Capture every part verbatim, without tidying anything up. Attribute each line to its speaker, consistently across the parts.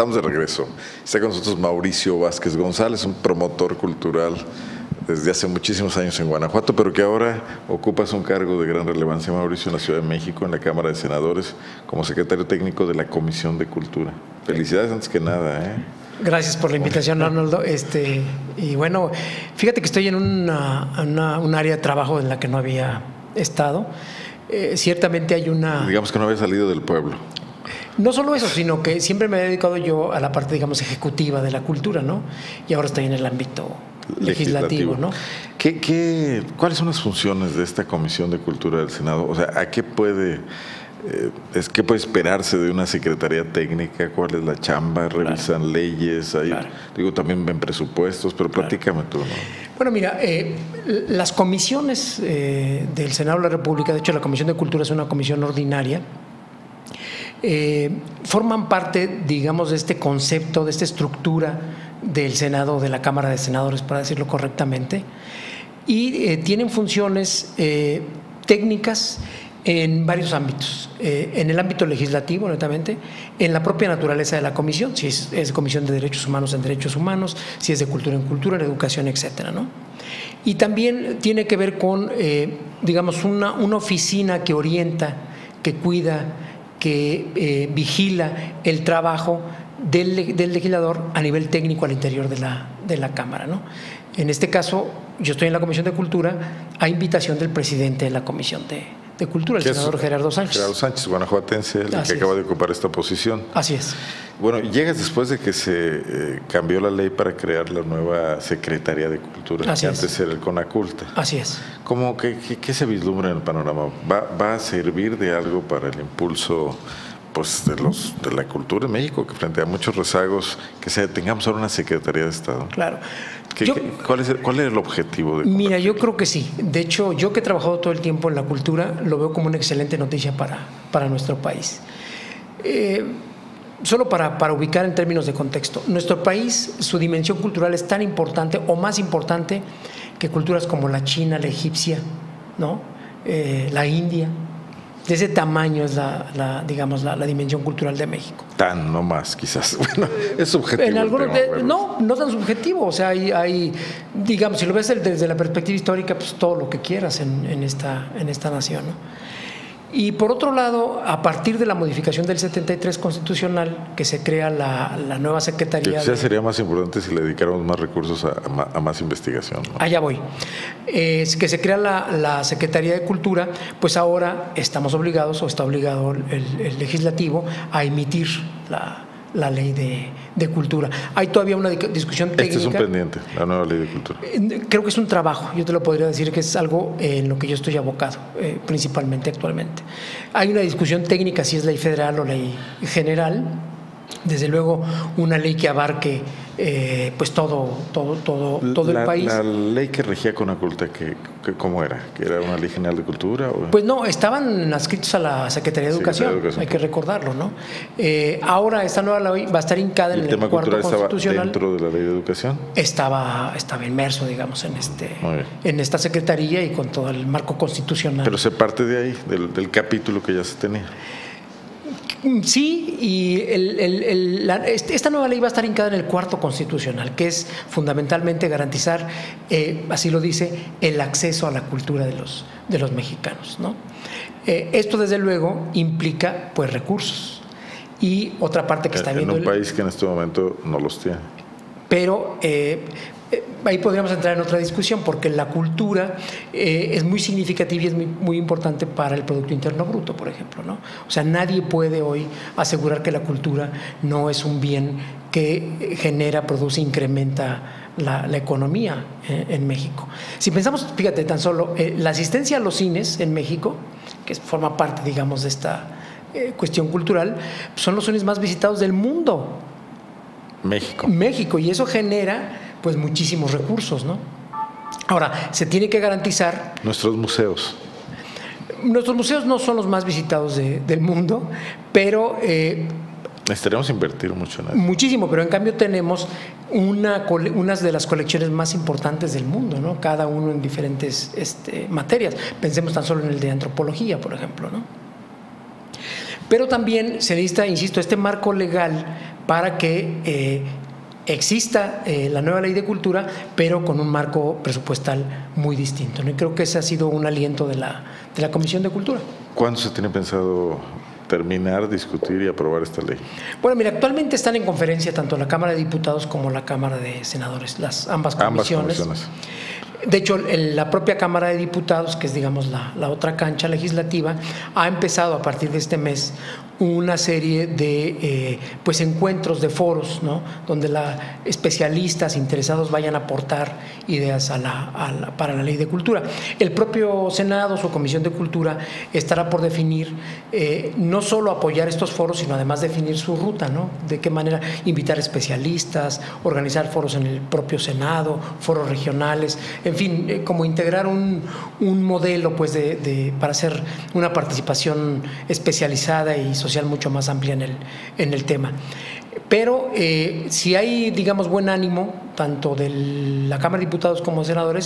Speaker 1: Estamos de regreso. Está con nosotros Mauricio Vázquez González, un promotor cultural desde hace muchísimos años en Guanajuato, pero que ahora ocupas un cargo de gran relevancia, Mauricio, en la Ciudad de México, en la Cámara de Senadores, como secretario técnico de la Comisión de Cultura. Felicidades antes que nada, ¿eh?
Speaker 2: Gracias por la invitación, Arnoldo. Este, y bueno, fíjate que estoy en una, una, un área de trabajo en la que no había estado. Eh, ciertamente hay una...
Speaker 1: Digamos que no había salido del pueblo.
Speaker 2: No solo eso, sino que siempre me he dedicado yo a la parte, digamos, ejecutiva de la cultura, ¿no? Y ahora estoy en el ámbito legislativo, legislativo ¿no?
Speaker 1: ¿Qué, qué, ¿Cuáles son las funciones de esta Comisión de Cultura del Senado? O sea, ¿a qué puede, eh, es, qué puede esperarse de una secretaría técnica? ¿Cuál es la chamba? ¿Revisan claro. leyes? Hay, claro. Digo, también ven presupuestos, pero claro. platícame tú, ¿no?
Speaker 2: Bueno, mira, eh, las comisiones eh, del Senado de la República, de hecho la Comisión de Cultura es una comisión ordinaria, eh, forman parte, digamos, de este concepto, de esta estructura del Senado, de la Cámara de Senadores, para decirlo correctamente, y eh, tienen funciones eh, técnicas en varios ámbitos, eh, en el ámbito legislativo, netamente, en la propia naturaleza de la comisión, si es, es comisión de derechos humanos en derechos humanos, si es de cultura en cultura, en educación, etcétera, ¿no? Y también tiene que ver con, eh, digamos, una, una oficina que orienta, que cuida, que eh, vigila el trabajo del, del legislador a nivel técnico al interior de la, de la Cámara, ¿no? En este caso, yo estoy en la Comisión de Cultura a invitación del presidente de la Comisión de, de Cultura, el senador Gerardo Sánchez.
Speaker 1: Gerardo Sánchez, guanajuatense, el
Speaker 2: Así
Speaker 1: que acaba
Speaker 2: es.
Speaker 1: de ocupar esta posición.
Speaker 2: Así es.
Speaker 1: Bueno, llegas después de que se eh, cambió la ley para crear la nueva Secretaría de Cultura,
Speaker 2: Así
Speaker 1: que
Speaker 2: es.
Speaker 1: antes era el CONACULTA.
Speaker 2: Así es.
Speaker 1: ¿Cómo, qué, qué, ¿Qué se vislumbra en el panorama? ¿Va, ¿Va a servir de algo para el impulso pues, de, los, de la cultura en México, que frente a muchos rezagos, que se, tengamos ahora una Secretaría de Estado?
Speaker 2: Claro.
Speaker 1: ¿Qué,
Speaker 2: yo,
Speaker 1: qué, cuál, es el, ¿Cuál es el objetivo de
Speaker 2: Mira, yo creo que sí. De hecho, yo que he trabajado todo el tiempo en la cultura, lo veo como una excelente noticia para, para nuestro país. Eh, Solo para, para ubicar en términos de contexto, nuestro país, su dimensión cultural es tan importante o más importante que culturas como la china, la egipcia, ¿no? eh, la india. De ese tamaño es la, la digamos, la, la dimensión cultural de México.
Speaker 1: Tan, no más, quizás. Bueno, es subjetivo.
Speaker 2: En algunos,
Speaker 1: tema,
Speaker 2: de, no, no tan subjetivo. O sea, hay, hay, digamos, si lo ves desde la perspectiva histórica, pues todo lo que quieras en, en, esta, en esta nación, ¿no? Y por otro lado, a partir de la modificación del setenta y tres constitucional, que se crea la, la nueva Secretaría.
Speaker 1: Que quizás sería más importante si le dedicáramos más recursos a, a más investigación, ¿no?
Speaker 2: Allá voy. Eh, que se crea la, la Secretaría de Cultura, pues ahora estamos obligados, o está obligado el, el legislativo, a emitir la, la ley de, de cultura. Hay todavía una discusión técnica.
Speaker 1: Este es un pendiente, la nueva ley de cultura.
Speaker 2: Creo que es un trabajo, yo te lo podría decir que es algo en lo que yo estoy abocado, eh, principalmente actualmente. Hay una discusión técnica si es ley federal o ley general. Desde luego una ley que abarque eh, pues todo todo todo todo
Speaker 1: la,
Speaker 2: el país.
Speaker 1: La ley que regía CONACULTA, que, que ¿cómo era? ¿Que era una ley general de cultura? ¿O?
Speaker 2: Pues no, estaban adscritos a la Secretaría de Educación,
Speaker 1: Secretaría de Educación,
Speaker 2: hay que recordarlo, ¿no? Eh, ahora esta nueva ley va a estar hincada en el, el cuarto constitucional.
Speaker 1: ¿El tema cultural estaba dentro de la ley de educación?
Speaker 2: Estaba, estaba inmerso, digamos, en este en esta secretaría y con todo el marco constitucional.
Speaker 1: Pero se parte de ahí, del, del capítulo que ya se tenía.
Speaker 2: Sí, y el, el, el, la, esta nueva ley va a estar hincada en el cuarto constitucional, que es fundamentalmente garantizar, eh, así lo dice, el acceso a la cultura de los, de los mexicanos, ¿no? Eh, esto, desde luego, implica pues recursos. Y otra parte que está
Speaker 1: en
Speaker 2: viendo...
Speaker 1: En un el, país que en este momento no los tiene.
Speaker 2: Pero... Eh, ahí podríamos entrar en otra discusión, porque la cultura eh, es muy significativa y es muy, muy importante para el Producto Interno Bruto, por ejemplo, ¿no? O sea, nadie puede hoy asegurar que la cultura no es un bien que genera, produce, incrementa la, la economía eh, en México. Si pensamos, fíjate, tan solo eh, la asistencia a los cines en México, que forma parte, digamos, de esta eh, cuestión cultural, son los cines más visitados del mundo.
Speaker 1: México.
Speaker 2: México, y eso genera pues muchísimos recursos, ¿no? Ahora, se tiene que garantizar...
Speaker 1: Nuestros museos.
Speaker 2: Nuestros museos no son los más visitados de, del mundo, pero... Eh,
Speaker 1: Necesitaríamos invertir mucho en eso.
Speaker 2: Muchísimo, pero en cambio tenemos una, unas de las colecciones más importantes del mundo, ¿no? Cada uno en diferentes este, materias. Pensemos tan solo en el de antropología, por ejemplo, ¿no? Pero también se necesita, insisto, este marco legal para que eh, exista eh, la nueva ley de cultura, pero con un marco presupuestal muy distinto, ¿no? Y creo que ese ha sido un aliento de la, de la Comisión de Cultura.
Speaker 1: ¿Cuándo se tiene pensado terminar, discutir y aprobar esta ley?
Speaker 2: Bueno, mira, actualmente están en conferencia tanto la Cámara de Diputados como la Cámara de Senadores, las ambas comisiones.
Speaker 1: Ambas comisiones.
Speaker 2: De hecho, la propia Cámara de Diputados, que es, digamos, la, la otra cancha legislativa, ha empezado a partir de este mes una serie de eh, pues encuentros, de foros, ¿no? Donde la, especialistas interesados vayan a aportar ideas a la, a la, para la ley de cultura. El propio Senado, su Comisión de Cultura, estará por definir eh, no solo apoyar estos foros, sino además definir su ruta, ¿no? De qué manera invitar especialistas, organizar foros en el propio Senado, foros regionales, en fin, eh, como integrar un, un modelo pues de, de, para hacer una participación especializada y social mucho más amplia en el, en el tema. Pero eh, si hay, digamos, buen ánimo, tanto de la Cámara de Diputados como de Senadores,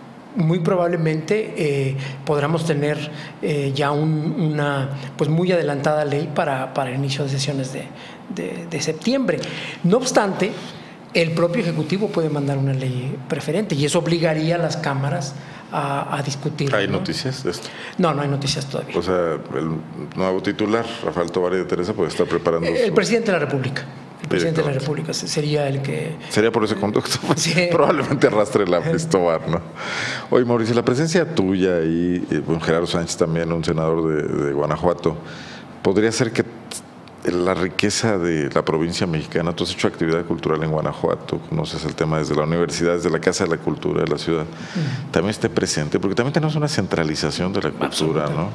Speaker 2: muy probablemente eh, podremos tener eh, ya un, una pues muy adelantada ley para, para el inicio de sesiones de, de, de septiembre. No obstante, el propio Ejecutivo puede mandar una ley preferente y eso obligaría a las cámaras a, a discutir.
Speaker 1: ¿Hay
Speaker 2: ¿no?
Speaker 1: noticias de esto?
Speaker 2: No, no hay noticias todavía.
Speaker 1: O sea, el nuevo titular, Rafael Tovar de Teresa, puede estar preparando.
Speaker 2: El
Speaker 1: su...
Speaker 2: presidente de la República. El presidente de la República sería el que...
Speaker 1: Sería por ese conducto. Pues,
Speaker 2: sí.
Speaker 1: Probablemente arrastre la Tovar, ¿no? Oye, Mauricio, la presencia tuya y bueno, Gerardo Sánchez también, un senador de, de Guanajuato, podría ser que la riqueza de la provincia mexicana, tú has hecho actividad cultural en Guanajuato, conoces el tema desde la universidad, desde la Casa de la Cultura de la ciudad, uh-huh. también esté presente, porque también tenemos una centralización de la cultura, ¿no?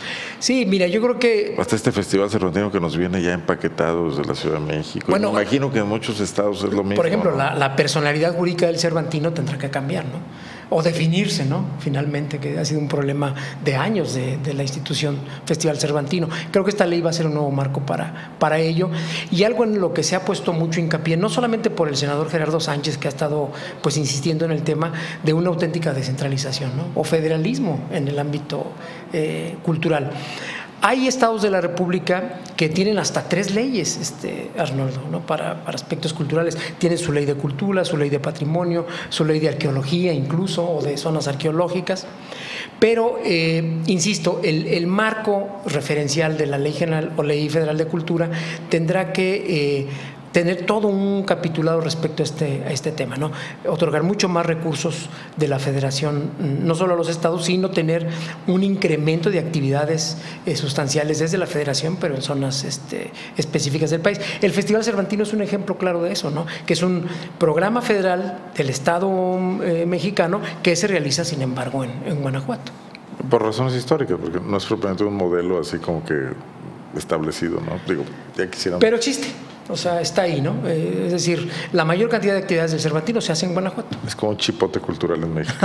Speaker 2: Sí, mira, yo creo que...
Speaker 1: Hasta este festival cervantino que nos viene ya empaquetado desde la Ciudad de México. Bueno, me imagino que en muchos estados es lo mismo.
Speaker 2: Por ejemplo,
Speaker 1: ¿no?
Speaker 2: la, la personalidad jurídica del Cervantino tendrá que cambiar, ¿no? O definirse, ¿no? Finalmente, que ha sido un problema de años de, de la institución Festival Cervantino. Creo que esta ley va a ser un nuevo marco para, para ello. Y algo en lo que se ha puesto mucho hincapié, no solamente por el senador Gerardo Sánchez, que ha estado pues insistiendo en el tema de una auténtica descentralización, ¿no? O federalismo en el ámbito eh, cultural. Hay estados de la República que tienen hasta tres leyes, este, Arnoldo, ¿no? para, para aspectos culturales. Tienen su ley de cultura, su ley de patrimonio, su ley de arqueología incluso, o de zonas arqueológicas. Pero, eh, insisto, el, el marco referencial de la Ley General o Ley Federal de Cultura tendrá que... Eh, tener todo un capitulado respecto a este, a este tema, ¿no? Otorgar mucho más recursos de la federación, no solo a los estados, sino tener un incremento de actividades eh, sustanciales desde la federación, pero en zonas este, específicas del país. El Festival Cervantino es un ejemplo claro de eso, ¿no? Que es un programa federal del Estado eh, mexicano que se realiza, sin embargo, en, en Guanajuato.
Speaker 1: Por razones históricas, porque no es propiamente un modelo así como que establecido, ¿no? Digo, ya quisiéramos...
Speaker 2: Pero existe. O sea, está ahí, ¿no? Eh, es decir, la mayor cantidad de actividades del Cervantino se hacen en Guanajuato.
Speaker 1: Es como un chipote cultural en México.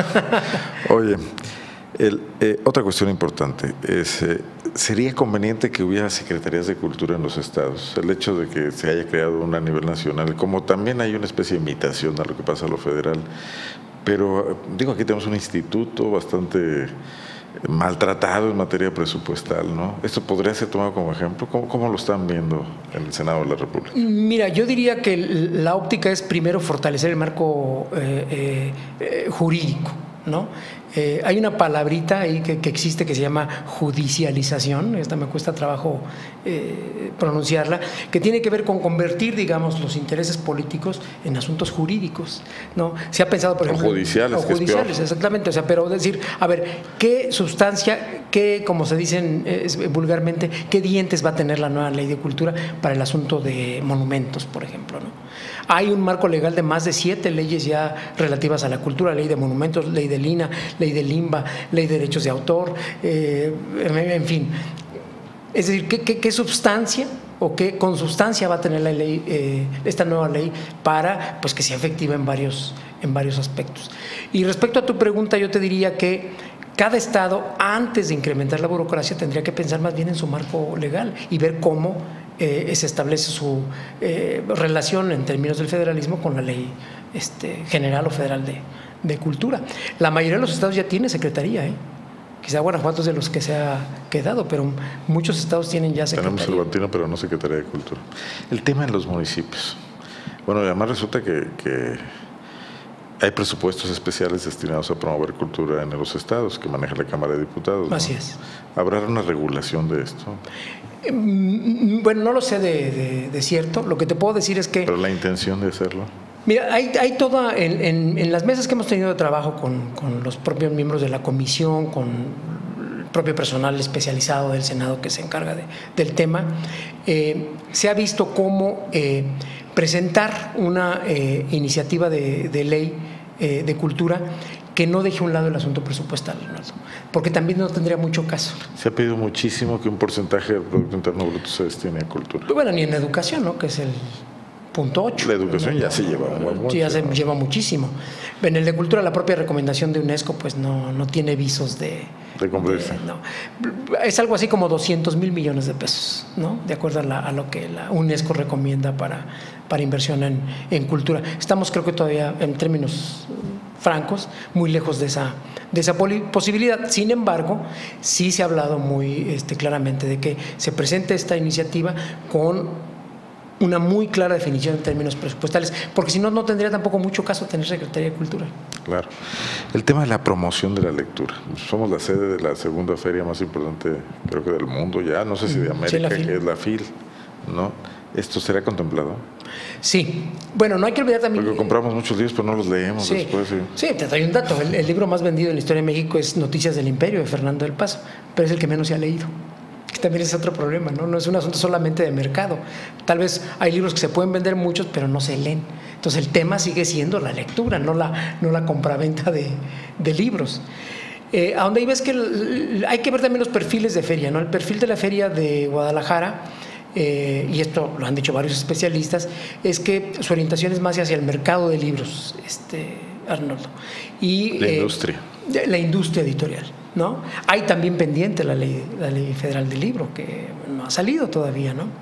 Speaker 1: Oye, el, eh, otra cuestión importante es, eh, ¿sería conveniente que hubiera secretarías de cultura en los estados? El hecho de que se haya creado una a nivel nacional, como también hay una especie de imitación a lo que pasa a lo federal. Pero, digo, aquí tenemos un instituto bastante... maltratado en materia presupuestal, ¿no? ¿Esto podría ser tomado como ejemplo? ¿Cómo, cómo lo están viendo en el Senado de la República?
Speaker 2: Mira, yo diría que la óptica es primero fortalecer el marco eh, eh, jurídico, ¿no? Eh, hay una palabrita ahí que, que existe que se llama judicialización, esta me cuesta trabajo eh, pronunciarla, que tiene que ver con convertir, digamos, los intereses políticos en asuntos jurídicos, ¿no? Se ha pensado, por ejemplo...
Speaker 1: O judiciales,
Speaker 2: o judiciales, exactamente, o sea, pero decir, a ver, ¿qué sustancia, qué, como se dicen eh, vulgarmente, qué dientes va a tener la nueva ley de cultura para el asunto de monumentos, por ejemplo, ¿no? Hay un marco legal de más de siete leyes ya relativas a la cultura, ley de monumentos, ley del I N A, ley del I M B A, ley de derechos de autor, eh, en fin. Es decir, ¿qué, qué, qué sustancia o qué consubstancia va a tener la ley, eh, esta nueva ley para pues, que sea efectiva en varios, en varios aspectos? Y respecto a tu pregunta, yo te diría que cada estado, antes de incrementar la burocracia, tendría que pensar más bien en su marco legal y ver cómo eh, se establece su eh, relación en términos del federalismo con la ley este, general o federal de, de cultura. La mayoría de los estados ya tiene secretaría, ¿eh? Quizá Guanajuato es de los que se ha quedado, pero muchos estados tienen ya secretaría.
Speaker 1: Tenemos Cervantino, pero no Secretaría de Cultura. El tema en los municipios. Bueno, además resulta que, que hay presupuestos especiales destinados a promover cultura en los estados que maneja la Cámara de Diputados, ¿no?
Speaker 2: Así es.
Speaker 1: ¿Habrá una regulación de esto?
Speaker 2: Bueno, no lo sé de, de, de cierto. Lo que te puedo decir es que...
Speaker 1: Pero la intención de hacerlo.
Speaker 2: Mira, hay, hay toda, en, en, en las mesas que hemos tenido de trabajo con, con los propios miembros de la comisión, con el propio personal especializado del Senado que se encarga de, del tema, eh, se ha visto cómo eh, presentar una eh, iniciativa de, de ley eh, de cultura que no deje a un lado el asunto presupuestal, ¿no? Porque también no tendría mucho caso.
Speaker 1: Se ha pedido muchísimo que un porcentaje del Producto Interno Bruto se destine a cultura.
Speaker 2: Bueno, ni en educación, ¿no? Que es el punto ocho.
Speaker 1: La educación ya se lleva mucho.
Speaker 2: Sí, ya se lleva muchísimo. En el de cultura, la propia recomendación de UNESCO pues no, no tiene visos de...
Speaker 1: De cumplirse.
Speaker 2: No. Es algo así como doscientos mil millones de pesos, ¿no? De acuerdo a, la, a lo que la UNESCO recomienda para, para inversión en, en cultura. Estamos, creo que todavía, en términos francos, muy lejos de esa, de esa posibilidad. Sin embargo, sí se ha hablado muy este, claramente de que se presente esta iniciativa con una muy clara definición en términos presupuestales, porque si no, no tendría tampoco mucho caso tener Secretaría de Cultura.
Speaker 1: Claro. El tema de la promoción de la lectura. Somos la sede de la segunda feria más importante, creo que del mundo ya, no sé si de América, sí, que es la FIL, ¿no? ¿Esto será contemplado?
Speaker 2: Sí. Bueno, no hay que olvidar también...
Speaker 1: Porque compramos muchos libros, pero no los leemos
Speaker 2: sí,
Speaker 1: después. Sí.
Speaker 2: sí, te doy un dato. El, el libro más vendido en la historia de México es Noticias del Imperio, de Fernando del Paso, pero es el que menos se ha leído. Que también es otro problema, ¿no? No es un asunto solamente de mercado. Tal vez hay libros que se pueden vender muchos, pero no se leen. Entonces el tema sigue siendo la lectura, no la, no la compraventa de, de libros. Eh, a donde ahí ves que el, hay que ver también los perfiles de feria, ¿no? El perfil de la feria de Guadalajara, eh, y esto lo han dicho varios especialistas, es que su orientación es más hacia el mercado de libros, este, Arnoldo. Y,
Speaker 1: la
Speaker 2: eh,
Speaker 1: industria.
Speaker 2: La industria editorial, ¿no? Hay también pendiente la ley, la ley federal del libro, que no ha salido todavía, ¿no?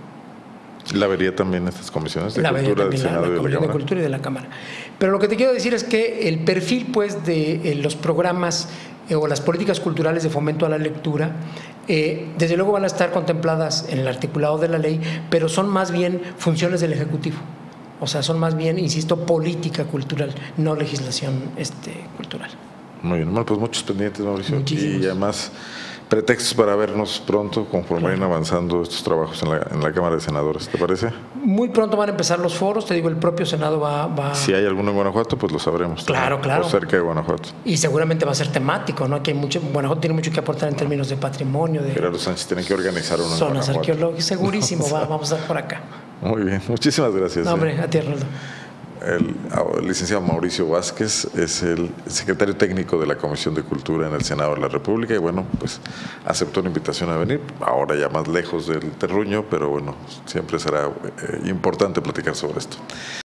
Speaker 1: ¿La vería también estas comisiones de
Speaker 2: la
Speaker 1: cultura del
Speaker 2: Senado
Speaker 1: la, la
Speaker 2: y de la
Speaker 1: Cámara?
Speaker 2: De Cultura y de la Cámara. Pero lo que te quiero decir es que el perfil, pues, de eh, los programas eh, o las políticas culturales de fomento a la lectura, eh, desde luego van a estar contempladas en el articulado de la ley, pero son más bien funciones del Ejecutivo. O sea, son más bien, insisto, política cultural, no legislación este, cultural.
Speaker 1: Muy bien, bueno, pues muchos pendientes, Mauricio.
Speaker 2: Muchísimos.
Speaker 1: Y además, pretextos para vernos pronto conforme vayan claro. avanzando estos trabajos en la, en la Cámara de Senadores, ¿te parece?
Speaker 2: Muy pronto van a empezar los foros, te digo, el propio Senado va... va...
Speaker 1: Si hay alguno en Guanajuato, pues lo sabremos.
Speaker 2: Claro,
Speaker 1: también,
Speaker 2: claro.
Speaker 1: O cerca de Guanajuato.
Speaker 2: Y seguramente va a ser temático, ¿no? Que hay mucho, Guanajuato tiene mucho que aportar en términos de patrimonio. De
Speaker 1: Gerardo Sánchez tiene que organizar uno
Speaker 2: zonas arqueológicas, segurísimo, va, vamos a estar por acá.
Speaker 1: Muy bien, muchísimas gracias.
Speaker 2: No, hombre,
Speaker 1: eh.
Speaker 2: a ti, Arnoldo.
Speaker 1: El, el licenciado Mauricio Vázquez es el secretario técnico de la Comisión de Cultura en el Senado de la República y bueno, pues aceptó la invitación a venir, ahora ya más lejos del terruño, pero bueno, siempre será eh, importante platicar sobre esto.